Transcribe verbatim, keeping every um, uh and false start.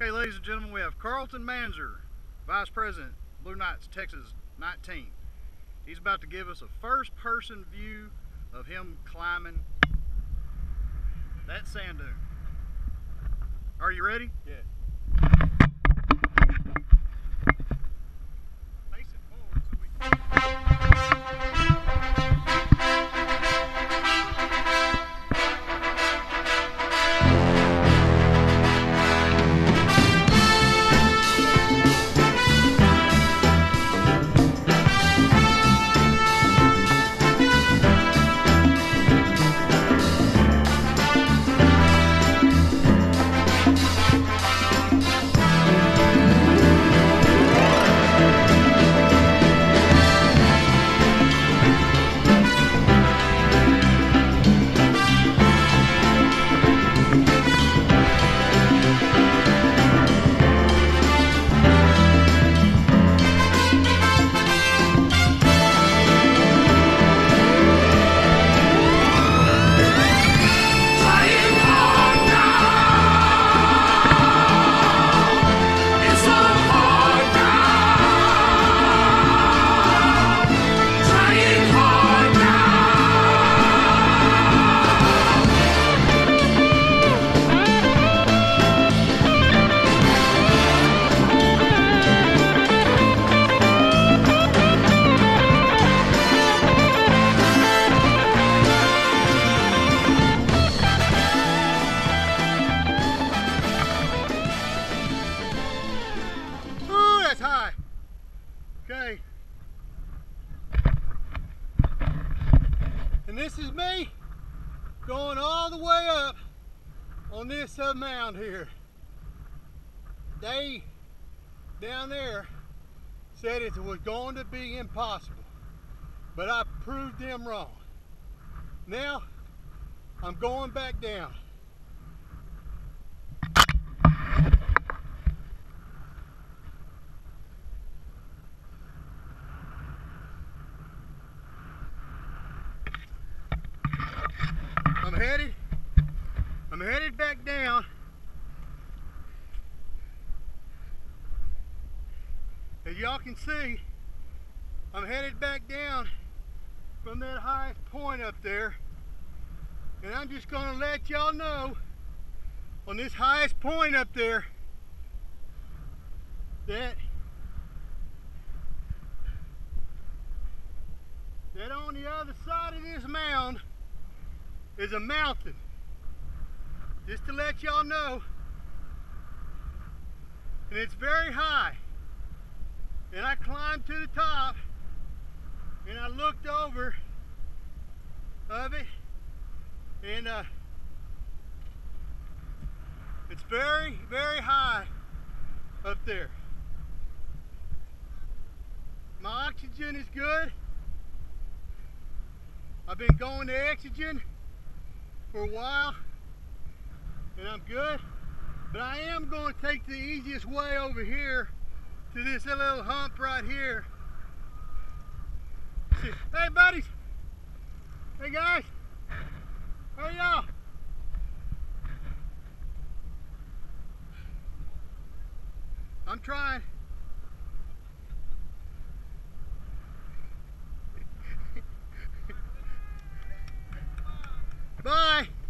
Okay, ladies and gentlemen, we have Carlton Manzer, Vice President, Blue Knights, Texas nineteen. He's about to give us a first-person view of him climbing that sand dune. Are you ready? Yes. Face it forward so we can... high. Okay. And this is me going all the way up on this uh, mound here. They down there said it was going to be impossible, but I proved them wrong. Now I'm going back down. I'm headed, I'm headed back down. As y'all can see, I'm headed back down from that highest point up there. And I'm just gonna let y'all know on this highest point up there that that on the other side of this mound is a mountain. Just to let y'all know. And it's very high. And I climbed to the top and I looked over of it, and uh, it's very, very high up there. My oxygen is good. I've been going to oxygen for a while and I'm good, but I am going to take the easiest way over here to this little hump right here. Hey buddies, hey guys, how are y'all? I'm trying. Bye.